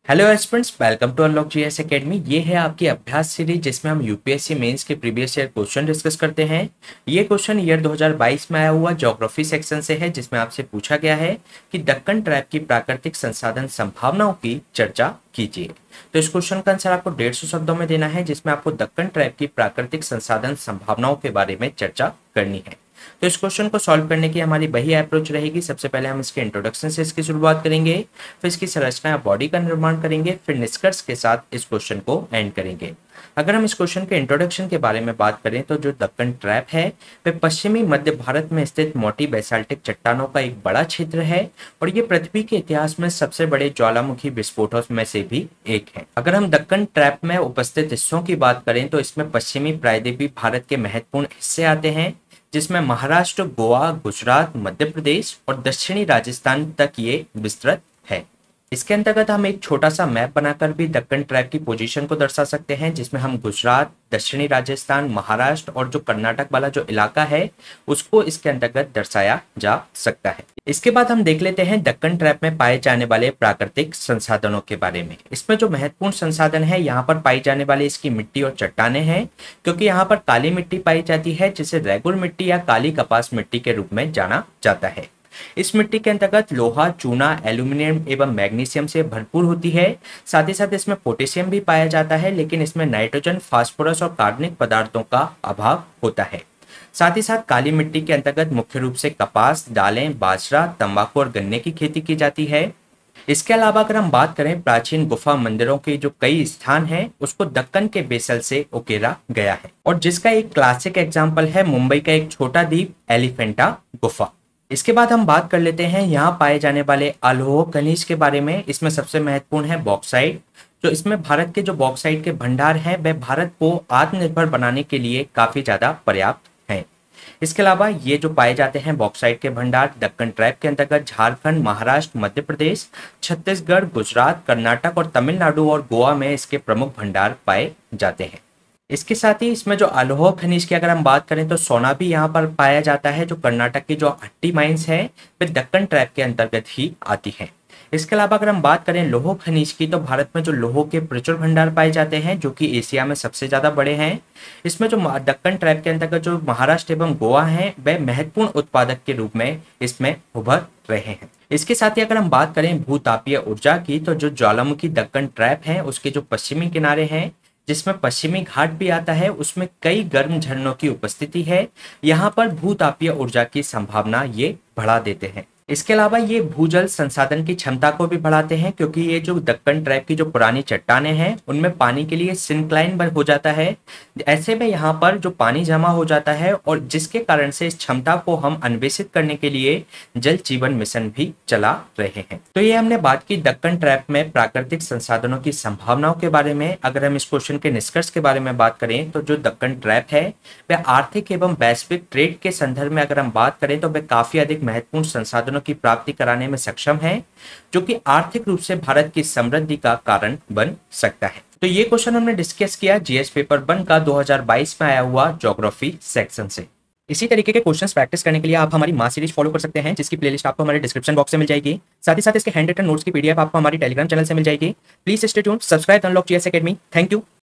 Hello aspirants, welcome to unlock GS academy. ये है आपकी अभ्यास सीरीज जिसमें हम यूपीएससी मेंस के प्रीवियस ईयर क्वेश्चन डिस्कस करते हैं। ये क्वेश्चन ईयर 2022 में आया हुआ ज्योग्राफी सेक्शन से है, जिसमें आपसे पूछा गया है कि दक्कन ट्रैप की प्राकृतिक संसाधन संभावनाओं की चर्चा कीजिए। तो इस क्वेश्चन का आंसर आपको 150 शब्दों में देना है, जिसमें आपको दक्कन ट्रैप की प्राकृतिक संसाधन संभावनाओं के बारे में चर्चा करनी है। तो इस क्वेश्चन को सॉल्व करने की हमारी वही अप्रोच रहेगी। सबसे पहले हम इसके इंट्रोडक्शन से इसकी शुरुआत करेंगे, फिर इसकी संरचना या बॉडी का निर्माण करेंगे, फिर निष्कर्ष के साथ इस क्वेश्चन को एंड करेंगे। अगर हम इस क्वेश्चन के इंट्रोडक्शन के बारे में बात करें तो जो दक्कन ट्रैप है वह पश्चिमी मध्य भारत में स्थित मोटी बेसाल्टिक चट्टानों का एक बड़ा क्षेत्र है और ये पृथ्वी के इतिहास में सबसे बड़े ज्वालामुखी विस्फोटों में से भी एक है। अगर हम दक्कन ट्रैप में उपस्थित हिस्सों की बात करें तो इसमें पश्चिमी प्रायद्वीपीय भारत के महत्वपूर्ण हिस्से आते हैं, जिसमें महाराष्ट्र, गोवा, गुजरात, मध्य प्रदेश और दक्षिणी राजस्थान तक ये विस्तृत है। इसके अंतर्गत हम एक छोटा सा मैप बनाकर भी दक्कन ट्रैप की पोजीशन को दर्शा सकते हैं, जिसमें हम गुजरात, दक्षिणी राजस्थान, महाराष्ट्र और जो कर्नाटक वाला जो इलाका है उसको इसके अंतर्गत दर्शाया जा सकता है। इसके बाद हम देख लेते हैं दक्कन ट्रैप में पाए जाने वाले प्राकृतिक संसाधनों के बारे में। इसमें जो महत्वपूर्ण संसाधन है यहाँ पर पाई जाने वाली इसकी मिट्टी और चट्टानें हैं, क्योंकि यहाँ पर काली मिट्टी पाई जाती है जिसे रेगुल मिट्टी या काली कपास मिट्टी के रूप में जाना जाता है। इस मिट्टी के अंतर्गत लोहा, चूना, एल्यूमिनियम एवं मैग्नीशियम से भरपूर होती है। साथ ही साथ इसमें पोटेशियम भी पाया जाता है, लेकिन इसमें नाइट्रोजन, फास्फोरस और कार्बनिक पदार्थों का अभाव होता है। साथ ही साथ काली मिट्टी के अंतर्गत मुख्य रूप से कपास, दालें, बाजरा, तंबाकू और गन्ने की खेती की जाती है। इसके अलावा अगर हम बात करें प्राचीन गुफा मंदिरों के जो कई स्थान हैं उसको दक्कन के बेसल से उकेरा गया है, और जिसका एक क्लासिक एग्जाम्पल है मुंबई का एक छोटा द्वीप एलिफेंटा गुफा। इसके बाद हम बात कर लेते हैं यहाँ पाए जाने वाले अलोह खनिज के बारे में। इसमें सबसे महत्वपूर्ण है बॉक्साइट। जो इसमें भारत के जो बॉक्साइट के भंडार हैं वह भारत को आत्मनिर्भर बनाने के लिए काफी ज्यादा पर्याप्त हैं। इसके अलावा ये जो पाए जाते हैं बॉक्साइट के भंडार दक्कन ट्रैप के अंतर्गत झारखंड, महाराष्ट्र, मध्य प्रदेश, छत्तीसगढ़, गुजरात, कर्नाटक और तमिलनाडु और गोवा में इसके प्रमुख भंडार पाए जाते हैं। इसके साथ ही इसमें जो अलोह खनिज की अगर हम बात करें तो सोना भी यहाँ पर पाया जाता है। जो कर्नाटक की जो हट्टी माइंस है वे दक्कन ट्रैप के अंतर्गत ही आती हैं। इसके अलावा अगर हम बात करें लोह खनिज की तो भारत में जो लोह के प्रचुर भंडार पाए जाते हैं, जो कि एशिया में सबसे ज्यादा बड़े हैं। इसमें जो दक्कन ट्रैप के अंतर्गत जो महाराष्ट्र एवं गोवा हैं वह महत्वपूर्ण उत्पादक के रूप में इसमें उभर रहे हैं। इसके साथ ही अगर हम बात करें भूतापीय ऊर्जा की तो जो ज्वालामुखी दक्कन ट्रैप है उसके जो पश्चिमी किनारे हैं, जिसमें पश्चिमी घाट भी आता है, उसमें कई गर्म झरनों की उपस्थिति है। यहाँ पर भूतापीय ऊर्जा की संभावना ये बढ़ा देते हैं। इसके अलावा ये भूजल संसाधन की क्षमता को भी बढ़ाते हैं, क्योंकि ये जो दक्कन ट्रैप की जो पुरानी चट्टानें हैं उनमें पानी के लिए सिंक्लाइन हो जाता है। ऐसे में यहाँ पर जो पानी जमा हो जाता है और जिसके कारण से इस क्षमता को हम अन्वेषित करने के लिए जल जीवन मिशन भी चला रहे हैं। तो ये हमने बात की दक्कन ट्रैप में प्राकृतिक संसाधनों की संभावनाओं के बारे में। अगर हम इस क्वेश्चन के निष्कर्ष के बारे में बात करें तो जो दक्कन ट्रैप है वह आर्थिक एवं वैश्विक ट्रेड के संदर्भ में अगर हम बात करें तो वह काफी अधिक महत्वपूर्ण संसाधनों की प्राप्ति कराने में सक्षम है, जो कि आर्थिक रूप से भारत की समृद्धि का कारण बन सकता है। तो ये क्वेश्चन हमने डिस्कस किया जीएस पेपर 1 का 2022 में आया हुआ ज्योग्राफी सेक्शन से। इसी तरीके के क्वेश्चंस प्रैक्टिस करने के लिए आप हमारी मास सीरीज फॉलो कर सकते हैं, जिसकी प्लेलिस्ट आपको हमारे डिस्क्रिप्शन बॉक्स में मिल जाएगी। साथ ही साथ इसके हैंड रिटन नोट्स की पीडीएफ आपको हमारी टेलीग्राम चैनल से मिल जाएगी। Please stay tuned, subscribe unlock GS academy. Thank you.